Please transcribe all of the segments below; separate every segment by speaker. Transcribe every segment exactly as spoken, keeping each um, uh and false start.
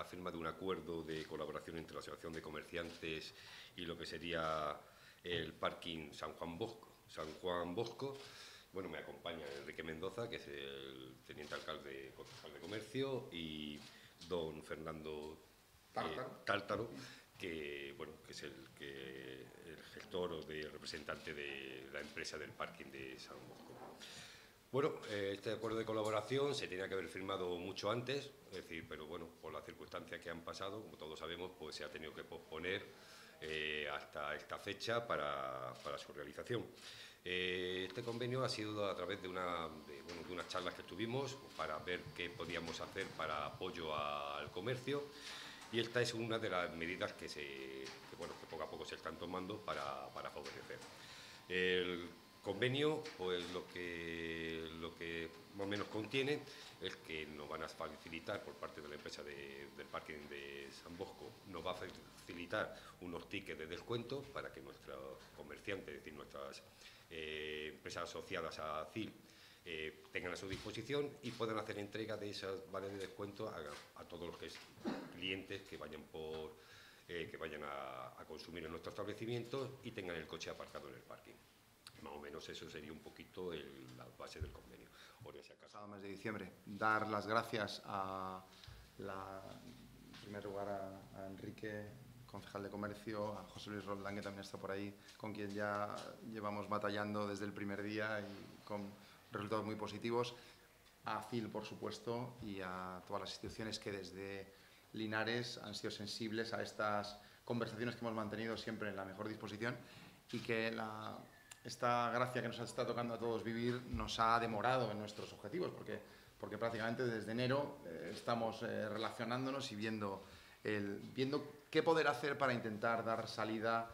Speaker 1: firma de un acuerdo de colaboración entre la Asociación de Comerciantes y lo que sería el parking San Juan Bosco. San Juan Bosco. Bueno, me acompaña Enrique Mendoza, que es el teniente alcalde concejal de comercio, y don Fernando
Speaker 2: Tártaro,
Speaker 1: eh, Tártaro que, bueno, que es el, que, el gestor o de, representante de la empresa del parking de San Bosco. Bueno, eh, este acuerdo de colaboración se tenía que haber firmado mucho antes, es decir, pero bueno, por las circunstancias que han pasado, como todos sabemos, pues se ha tenido que posponer eh, hasta esta fecha para, para su realización. Eh, este convenio ha sido a través de, una, de, bueno, de unas charlas que tuvimos para ver qué podíamos hacer para apoyo a, al comercio, y esta es una de las medidas que, se, que, bueno, que poco a poco se están tomando para, para favorecer. El convenio, pues lo que, lo que más o menos contiene es que nos van a facilitar por parte de la empresa de, del parking de San Bosco, nos va a facilitar unos tickets de descuento para que nuestros comerciantes, es decir, nuestras eh, empresas asociadas a C I L, eh, tengan a su disposición y puedan hacer entrega de esas vales de descuento a, a todos los que es, clientes que vayan por eh, que vayan a, a consumir en nuestros establecimientos y tengan el coche aparcado en el parking. Más o menos eso sería un poquito el, la base del convenio. Ahora, si acaso.
Speaker 2: Pasado mes de diciembre, dar las gracias a, la, en primer lugar, a, a Enrique, concejal de comercio, a José Luis Roldán, que también está por ahí, con quien ya llevamos batallando desde el primer día y con resultados muy positivos, a C I L, por supuesto, y a todas las instituciones que desde Linares han sido sensibles a estas conversaciones que hemos mantenido siempre en la mejor disposición, y que la, esta gracia que nos está tocando a todos vivir nos ha demorado en nuestros objetivos, porque, porque prácticamente desde enero eh, estamos eh, relacionándonos y viendo, el, viendo qué poder hacer para intentar dar salida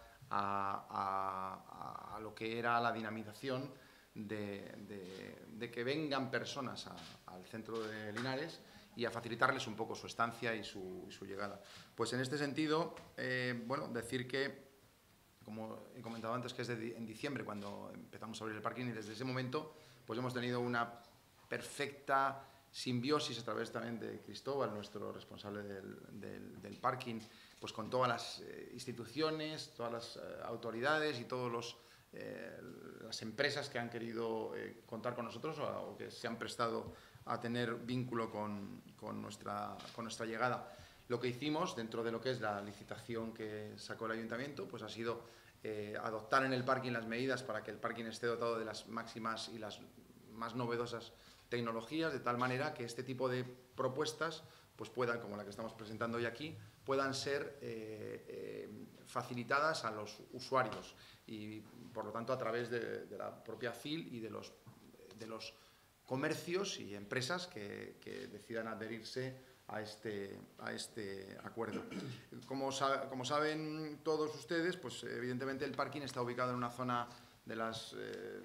Speaker 2: a, a, a lo que era la dinamización de, de, de que vengan personas a, al centro de Linares y a facilitarles un poco su estancia y su, y su llegada. Pues en este sentido, eh, bueno, decir que, como he comentado antes, que es de, en diciembre cuando empezamos a abrir el parking, y desde ese momento pues hemos tenido una perfecta simbiosis a través también de Cristóbal, nuestro responsable del, del, del parking, pues con todas las eh, instituciones, todas las eh, autoridades y todas los, eh, las empresas que han querido eh, contar con nosotros o, o que se han prestado a tener vínculo con, con, nuestra, con nuestra llegada. Lo que hicimos dentro de lo que es la licitación que sacó el ayuntamiento, pues ha sido eh, adoptar en el parking las medidas para que el parking esté dotado de las máximas y las más novedosas tecnologías, de tal manera que este tipo de propuestas pues puedan, como la que estamos presentando hoy aquí, puedan ser eh, eh, facilitadas a los usuarios y, por lo tanto, a través de, de la propia C I L y de los, de los comercios y empresas que, que decidan adherirse a este, a este acuerdo. Como, como saben todos ustedes, pues evidentemente el parking está ubicado en una zona de las eh,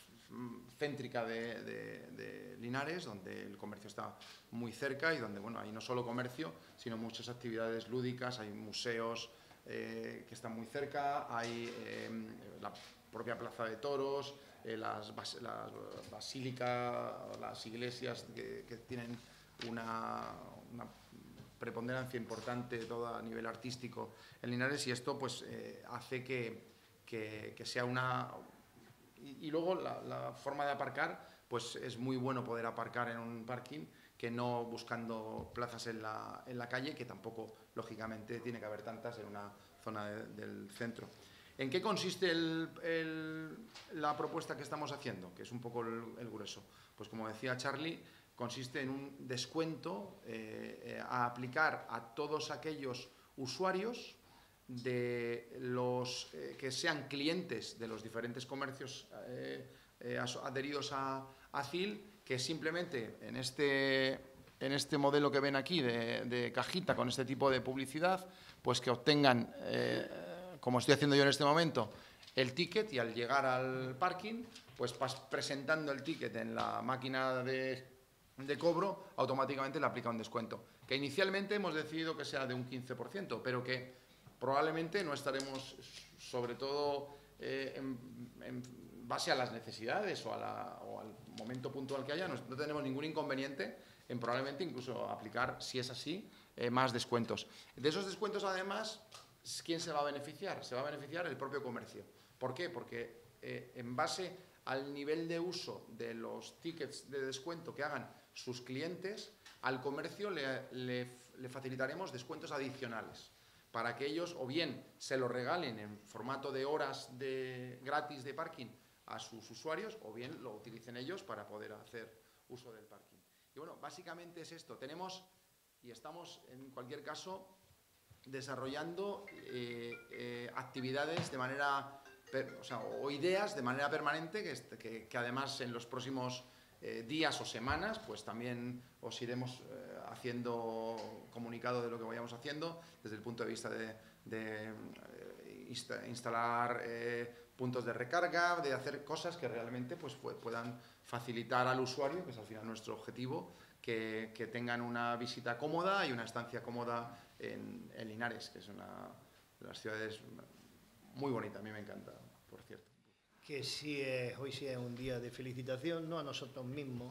Speaker 2: céntrica de, de, de Linares, donde el comercio está muy cerca y donde, bueno, hay no solo comercio, sino muchas actividades lúdicas, hay museos eh, que están muy cerca, hay eh, la propia plaza de toros, eh, las, bas las basílicas, las iglesias que, que tienen una, una preponderancia importante todo a nivel artístico en Linares, y esto pues eh, hace que, que, que sea una... Y, y luego la, la forma de aparcar, pues es muy bueno poder aparcar en un parking que no buscando plazas en la, en la calle, que tampoco, lógicamente, tiene que haber tantas en una zona de, del centro. ¿En qué consiste el, el, la propuesta que estamos haciendo? Que es un poco el, el grueso. Pues como decía Charlie, consiste en un descuento eh, eh, a aplicar a todos aquellos usuarios de los eh, que sean clientes de los diferentes comercios eh, eh, adheridos a, a C I L, que simplemente en este, en este modelo que ven aquí de, de cajita con este tipo de publicidad, pues que obtengan, eh, como estoy haciendo yo en este momento, el ticket, y al llegar al parking, pues vas presentando el ticket en la máquina de, de cobro, automáticamente le aplica un descuento, que inicialmente hemos decidido que sea de un quince por ciento, pero que probablemente no estaremos, sobre todo eh, en, en base a las necesidades o, a la, o al momento puntual que haya, no, no tenemos ningún inconveniente en probablemente incluso aplicar, si es así, eh, más descuentos. De esos descuentos, además, ¿quién se va a beneficiar? Se va a beneficiar el propio comercio. ¿Por qué? Porque eh, en base al nivel de uso de los tickets de descuento que hagan sus clientes, al comercio le, le, le facilitaremos descuentos adicionales para que ellos o bien se lo regalen en formato de horas de, gratis de parking a sus usuarios, o bien lo utilicen ellos para poder hacer uso del parking. Y bueno, básicamente es esto. Tenemos y estamos, en cualquier caso, desarrollando eh, eh, actividades de manera, per, o, sea, o ideas de manera permanente que, que, que además en los próximos eh, días o semanas pues también os iremos eh, haciendo comunicado de lo que vayamos haciendo desde el punto de vista de, de eh, insta, instalar eh, puntos de recarga, de hacer cosas que realmente pues, puedan facilitar al usuario, que es al final nuestro objetivo, que, que tengan una visita cómoda y una estancia cómoda en, en Linares, que es una de las ciudades muy bonita, a mí me encanta, por cierto.
Speaker 3: Que sí es, hoy sí es un día de felicitación, no a nosotros mismos,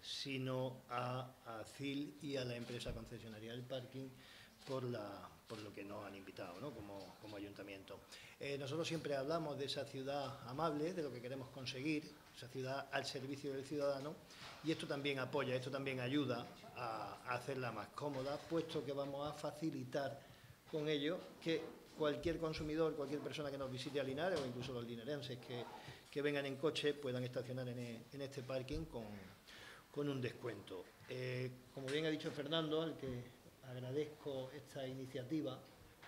Speaker 3: sino a, a C I L y a la empresa concesionaria del parking por, la, por lo que nos han invitado, ¿no? como, como ayuntamiento. Eh, nosotros siempre hablamos de esa ciudad amable, de lo que queremos conseguir, esa ciudad al servicio del ciudadano, y esto también apoya, esto también ayuda a, a hacerla más cómoda, puesto que vamos a facilitar con ello que cualquier consumidor, cualquier persona que nos visite a Linares, o incluso los linarenses que, que vengan en coche, puedan estacionar en, en este parking con, con un descuento. Eh, como bien ha dicho Fernando, al que agradezco esta iniciativa,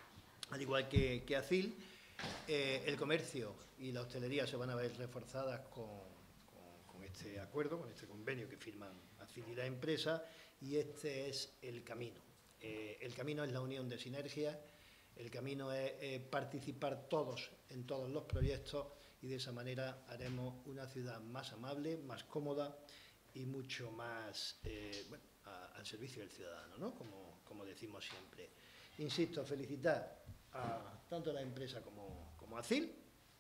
Speaker 3: al igual que, que a C I L, eh, el comercio y la hostelería se van a ver reforzadas con, con, con este acuerdo, con este convenio que firman a C I L y la empresa, y este es el camino. Eh, el camino es la unión de sinergias. El camino es eh, participar todos en todos los proyectos y de esa manera haremos una ciudad más amable, más cómoda y mucho más eh, bueno, a, al servicio del ciudadano, ¿no? Como, como decimos siempre. Insisto, felicitar a tanto a la empresa como, como a C I L.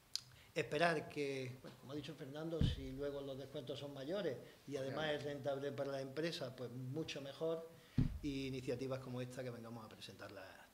Speaker 3: Esperar que, bueno, como ha dicho Fernando, si luego los descuentos son mayores y además es rentable para la empresa, pues mucho mejor. Y iniciativas como esta que vengamos a presentarlas